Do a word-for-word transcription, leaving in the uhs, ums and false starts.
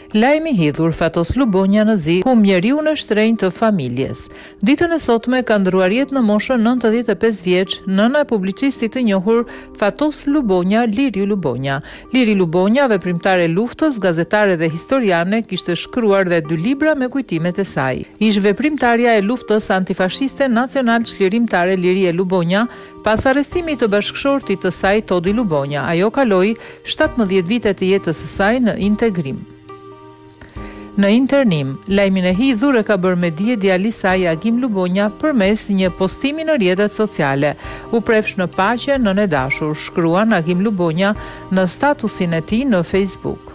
Lajm i hidhur Fatos Lubonja në zi, humb njeriun e shtrenjtë të familjes. Ditën e sotme ka ndruar jetë në moshën nëntëdhjetë e pesë vjeç nëna e publicistit të njohur Fatos Lubonja, Liri Lubonja. Liri Lubonja, veprimtare e luftës, gazetare dhe historiane, kishte shkruar dhe dy libra me kujtimet e saj. Ish veprimtarja e luftës antifashiste nacional çlirimtare Liri Lubonja, pas arrestimit të bashkëshortit të saj Todi Lubonja. Ajo kaloi shtatëmbëdhjetë vite të jetës së saj në integrim. Në internim, lajmin e hidhur e ka bërë me dije djali i saj Lajm Lubonja përmes një postimi në rrjetet sociale. U prefsh në paqe, nën e dashur, shkruan Lajm Lubonja në statusin e tij në Facebook.